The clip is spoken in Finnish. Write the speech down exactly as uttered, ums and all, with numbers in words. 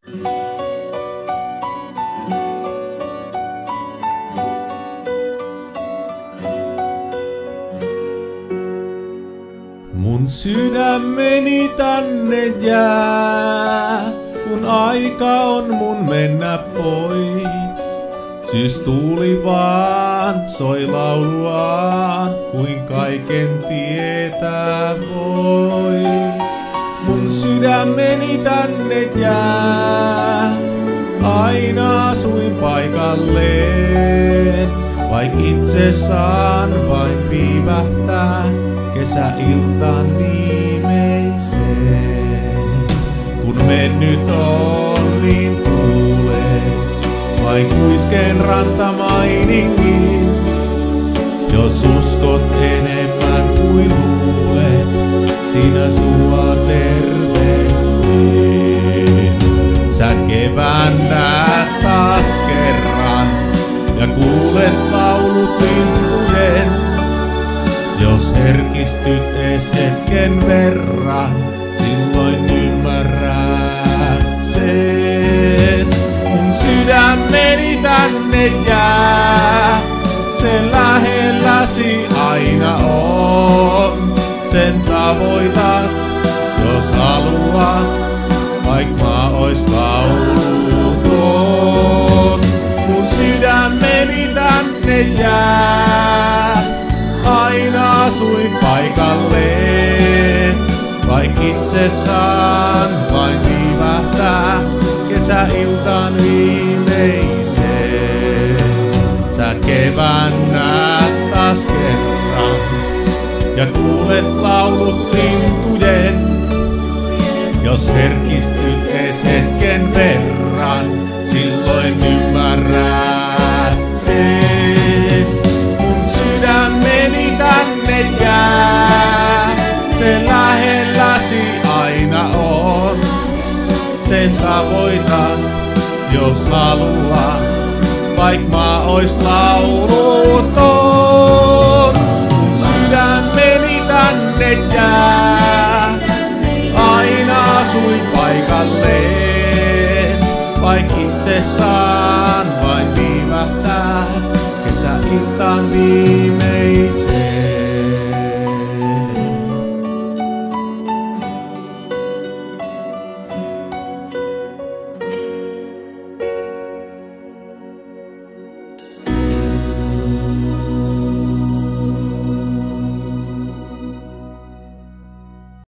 Mun sydämeni tänne jää, kun aika on mun mennä pois. Syys tuuli vaan soi lauluaan, kuin kaiken tietää vois. Mun sydämeni tänne jää, aina asuin paikalleen. Vaik itse saan vain viivähtää kesäiltaan viimeiseen. Kun mennyt on niin kuulee, vain kuiskeen rantamainingin. Jos uskot enemmän kuin luulet, sinä sua tervehdin. Sä kevään näet taas kerran ja kuulet laulut lintujen. Jos herkistyt ees hetken verran, silloin ymmärrät sen. Mun sydämeni tänne jää, se lähelläsi aina on. Sen tavoitat, jos haluat, vaik mä ois lauluton. Mun sydämeni tänne jää, aina asuin paikalleen. Vaik itse saan vain viivähtää kesäiltaan viimeiseen. Sä kevään näet taas kerran ja kuulet laulut lintujen. Jos herkistyt ees hetken verran, silloin ymmärrät sen. Mun sydämeni tänne jää, se lähelläsi aina on. Sen tavoitat, jos haluat, vaik mä ois lauluton. Mun sydämeni tänne jää, aina asuin paikalleen. Vaik itse saan vain viivähtää kesäiltaan viimein.